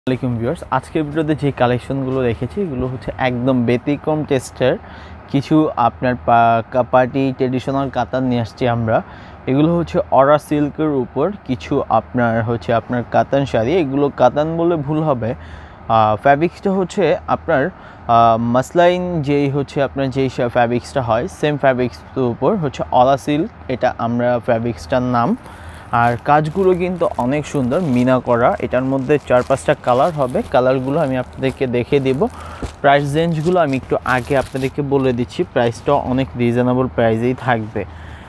আসসালামাইকুম ভিউয়ার্স, আজকের ভিডিওতে যে কালেকশনগুলো রেখেছি এগুলো হচ্ছে একদম ব্যতিক্রম টেস্টের কিছু আপনার পার্টি ট্রেডিশনাল কাতান নিয়ে আসছি আমরা। এগুলো হচ্ছে অরা সিল্কের উপর কিছু আপনার কাতান শাড়ি। এগুলো কাতান বলে ভুল হবে, ফ্যাব্রিক্সটা হচ্ছে আপনার মাসলাইন যেই হচ্ছে আপনার যেই ফ্যাব্রিক্সটা হয় সেম ফ্যাব্রিক্সের উপর হচ্ছে অরা সিল্ক, এটা আমরা ফ্যাব্রিক্সটার নাম। আর কাজগুলো কিন্তু অনেক সুন্দর মিনা করা। এটার মধ্যে 4-5টা কালার হবে, কালারগুলো আমি আপনাদেরকে দেখে দেব। প্রাইস রেঞ্জগুলো আমি একটু আগে আপনাদেরকে বলে দিচ্ছি, প্রাইসটা অনেক রিজনেবল প্রাইসেই থাকবে।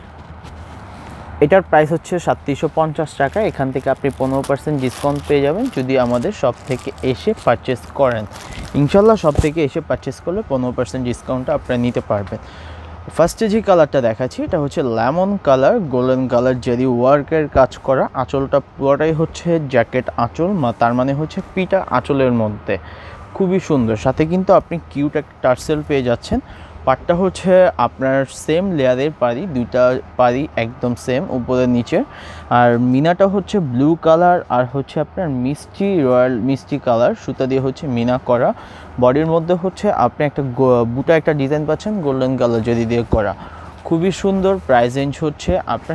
এটার প্রাইস হচ্ছে 3750 টাকা। এখান থেকে আপনি 15% ডিসকাউন্ট পেয়ে যাবেন যদি আমাদের শপ থেকে এসে পারচেস করেন। ইনশাল্লাহ শপ থেকে এসে পারচেস করলে 15% ডিসকাউন্টটা আপনারা নিতে পারবেন। ফার্স্টে যে কালারটা দেখাচ্ছি এটা হচ্ছে লেমন কালার, গোল্ডেন কালার জারি ওয়ার্কের কাজ করা। আঁচলটা পুরোটাই হচ্ছে জ্যাকেট আঁচল, তার মানে হচ্ছে পিটা আঁচলের মধ্যে খুবই সুন্দর। সাথে কিন্তু আপনি কিউট একটা টার্সেল পেয়ে যাচ্ছেন। পাটটা হচ্ছে আপনার সেম লেয়ারের পাড়ি, দুইটা পাড়ি একদম সেম উপরে নিচে। আর মিনাটা হচ্ছে ব্লু কালার আর হচ্ছে আপনার রয়্যাল মিষ্টি কালার সুতা দিয়ে হচ্ছে মিনা করা। বডির মধ্যে হচ্ছে আপনি একটা বুটা একটা ডিজাইন পাচ্ছেন গোল্ডেন কালার যদি দিয়ে করা, খুবই সুন্দর। প্রাইস রেঞ্জ হচ্ছে আপনার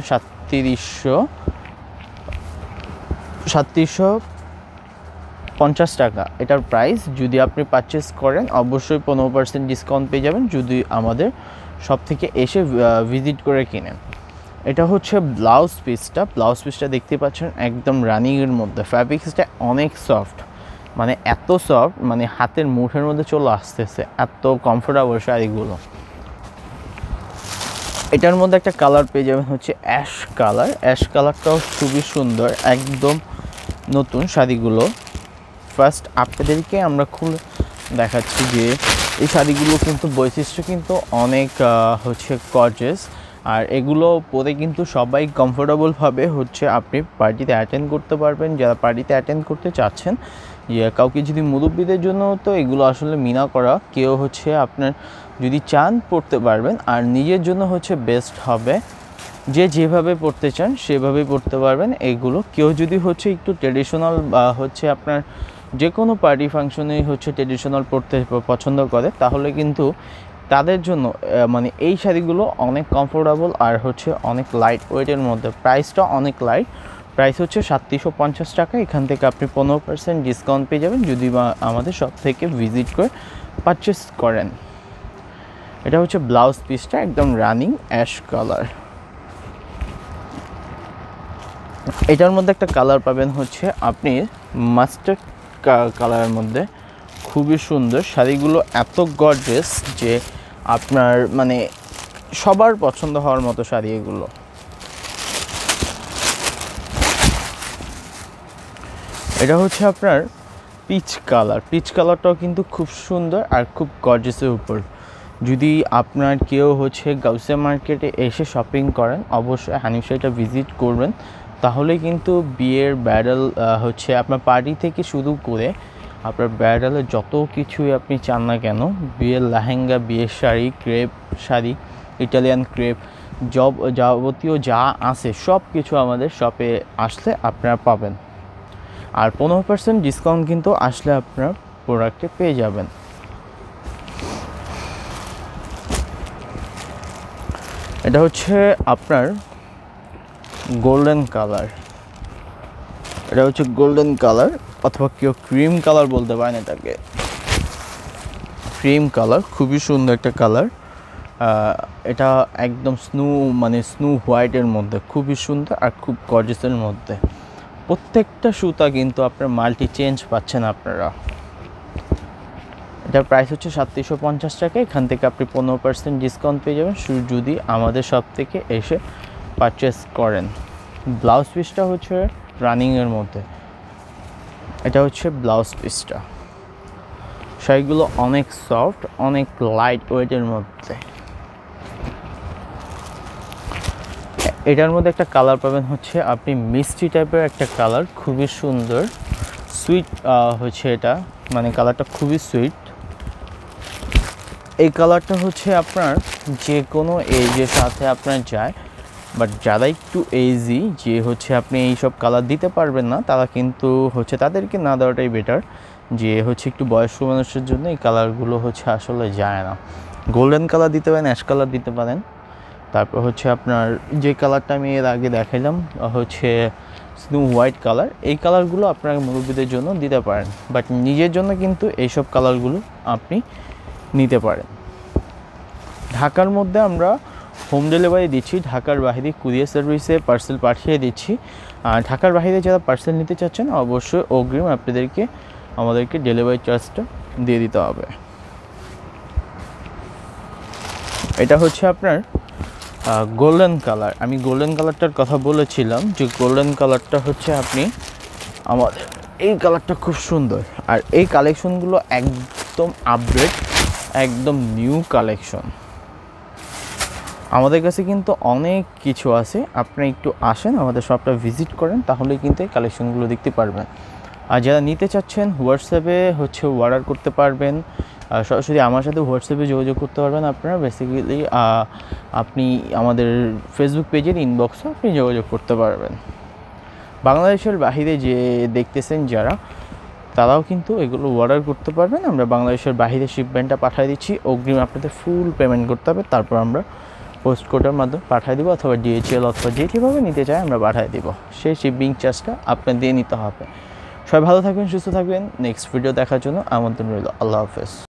3750 টাকা এটার প্রাইস। যদি আপনি পারচেস করেন অবশ্যই 15% ডিসকাউন্ট পেয়ে যাবেন যদি আমাদের শপ থেকে এসে ভিজিট করে কিনেন। এটা হচ্ছে ব্লাউজ পিসটা দেখতে পাচ্ছেন একদম রানিংয়ের মধ্যে। ফ্যাব্রিক্সটা অনেক সফট, মানে এত সফট মানে হাতের মুঠের মধ্যে চলে আসতেছে, এত কমফোর্টেবল শাড়িগুলো। এটার মধ্যে একটা কালার পেয়ে যাবেন হচ্ছে অ্যাশ কালারটাও খুবই সুন্দর, একদম নতুন শাড়িগুলো। ফার্স্ট আপনাদেরকে আমরা খুলে দেখাচ্ছি যে এই শাড়িগুলো কিন্তু বৈশিষ্ট্য কিন্তু অনেক হচ্ছে গর্জিয়াস। আর এগুলো পরে কিন্তু সবাই কমফোর্টেবলভাবে হচ্ছে আপনি পার্টিতে অ্যাটেন্ড করতে পারবেন। যারা পার্টিতে অ্যাটেন্ড করতে চাচ্ছেন, কাউকে যদি মুরব্বীদের জন্য তো এগুলো আসলে মিনা করা, কেউ হচ্ছে আপনার যদি চান পরতে পারবেন। আর নিজের জন্য হচ্ছে বেস্ট হবে, যে যেভাবে পড়তে চান সেভাবেই পড়তে পারবেন এগুলো। কেউ যদি হচ্ছে একটু ট্রেডিশনাল বা হচ্ছে আপনার যে কোনো পার্টি ফাংশনেই হচ্ছে ট্রেডিশনাল পড়তে পছন্দ করে তাহলে কিন্তু তাদের জন্য মানে এই শাড়িগুলো অনেক কমফোর্টেবল আর হচ্ছে অনেক লাইট ওয়েটের মধ্যে। প্রাইসটা অনেক লাইট, প্রাইস হচ্ছে 3750 টাকা। এখান থেকে আপনি 15% ডিসকাউন্ট পেয়ে যাবেন যদি আমাদের শপ থেকে ভিজিট করে পারচেস করেন। এটা হচ্ছে ব্লাউজ পিসটা একদম রানিং অ্যাশ কালার। এটার মধ্যে একটা কালার পাবেন হচ্ছে আপনি মাস্টার্ড কালারের মধ্যে, খুবই সুন্দর। শাড়িগুলো এত গর্জিয়াস যে আপনার মানে সবার পছন্দ হওয়ার মতো শাড়ি এগুলো। এটা হচ্ছে আপনার পিচ কালারটাও কিন্তু খুব সুন্দর আর খুব গর্জিয়াসের উপর। যদি আপনার কেউ হচ্ছে গাউসিয়া মার্কেটে এসে শপিং করেন অবশ্যই হানিফ শাড়িটা ভিজিট করবেন, তাহলে কিন্তু বিয়ের ব্রাইডাল হচ্ছে আপনার পার্টি থেকে শুরু করে আপনার ব্রাইডালের যত কিছুই আপনি চান না কেন, বিয়ের লেহেঙ্গা, বিয়ের sari, crepe sari, Italian crepe, যাবতীয় যা আছে সব কিছু আমাদের শপে আসলে আপনারা পাবেন। আর 15% ডিসকাউন্ট কিন্তু আসলে আপনার প্রোডাক্টে পেয়ে যাবেন। এটা হচ্ছে আপনার গোল্ডেন কালার, অথবা কেউ ক্রিম কালার বলতে পারেন এটাকে। ক্রিম কালার খুবই সুন্দর একটা কালার। এটা একদম স্নো হোয়াইটের মধ্যে খুবই সুন্দর আর খুব গর্জিয়াসের মধ্যে। প্রত্যেকটা সুতা কিন্তু আপনার মাল্টি চেঞ্জ পাচ্ছেন আপনারা। এটার প্রাইস হচ্ছে 3750 টাকা। এখান থেকে আপনি 15% ডিসকাউন্ট পেয়ে যাবেন যদি আমাদের শপ থেকে এসে পারচেস করেন। ব্লাউজ পিসটা হচ্ছে রানিংয়ের মধ্যে, এটা হচ্ছে ব্লাউজ পিসটা। শাড়িগুলো অনেক সফট, অনেক লাইট ওয়েটের মধ্যে। এটার মধ্যে একটা কালার পাবেন হচ্ছে আপনি মিষ্টি টাইপের একটা কালার, খুবই সুন্দর সুইট হচ্ছে এটা, মানে কালারটা খুবই সুইট। এই কালারটা হচ্ছে আপনার যে কোনো এজের সাথে আপনার যায়, বাট যারা একটু ইজি যে হচ্ছে আপনি এইসব কালার দিতে পারবেন না, তারা কিন্তু হচ্ছে তাদেরকে না দেওয়াটাই বেটার। যে হচ্ছে একটু বয়স্ক মানুষের জন্য এই কালারগুলো হচ্ছে আসলে যায় না। গোল্ডেন কালার দিতে পারেন, অ্যাশ কালার দিতে পারেন। তারপর হচ্ছে আপনার যে কালারটা আমি এর আগে দেখাইলাম হচ্ছে স্নো হোয়াইট কালার, এই কালারগুলো আপনার মুরব্বীদের জন্য দিতে পারেন। বাট নিজের জন্য কিন্তু এইসব কালারগুলো আপনি নিতে পারেন। ঢাকার মধ্যে আমরা হোম ডেলিভারি দিচ্ছি, ঢাকার বাইরে কুরিয়ার সার্ভিসে পার্সেল পাঠিয়ে দিচ্ছি। আর ঢাকার বাইরে যারা পার্সেল নিতে চাচ্ছেন অবশ্যই অগ্রিম আপনাদেরকে আমাদেরকে ডেলিভারি চার্জটা দিয়ে দিতে হবে। এটা হচ্ছে আপনার গোল্ডেন কালার। আমি গোল্ডেন কালারটার কথা বলেছিলাম যে গোল্ডেন কালারটা হচ্ছে আপনি আমাদের এই কালারটা খুব সুন্দর। আর এই কালেকশনগুলো একদম আপডেট, একদম নিউ কালেকশন। আমাদের কাছে কিন্তু অনেক কিছু আছে, আপনি একটু আসেন আমাদের শপটা ভিজিট করেন, তাহলে কিন্তু এই কালেকশনগুলো দেখতে পারবেন। আর যারা নিতে চাচ্ছেন হোয়াটসঅ্যাপে হচ্ছে অর্ডার করতে পারবেন, সরাসরি আমার সাথে হোয়াটসঅ্যাপে যোগাযোগ করতে পারবেন। আপনারা বেসিক্যালি আপনি আমাদের ফেসবুক পেজের ইনবক্সে আপনি যোগাযোগ করতে পারবেন। বাংলাদেশের বাহিরে যে দেখতেছেন যারা, তারাও কিন্তু এগুলো অর্ডার করতে পারবেন। আমরা বাংলাদেশের বাহিরে শিপমেন্টটা পাঠিয়ে দিচ্ছি, অগ্রিম আপনাদের ফুল পেমেন্ট করতে হবে, তারপর আমরা পোস্ট কোডের মাধ্যমে পাঠিয়ে দেবো, অথবা DHL অথবা যেভাবে নিতে চাই আমরা পাঠিয়ে দেবো। সেই শিপিং চার্জটা আপনার দিয়ে নিতে হবে। সবাই ভালো থাকবেন, সুস্থ থাকবেন। নেক্সট ভিডিও দেখার জন্য আমন্ত্রণ রইল। আল্লাহ হাফেজ।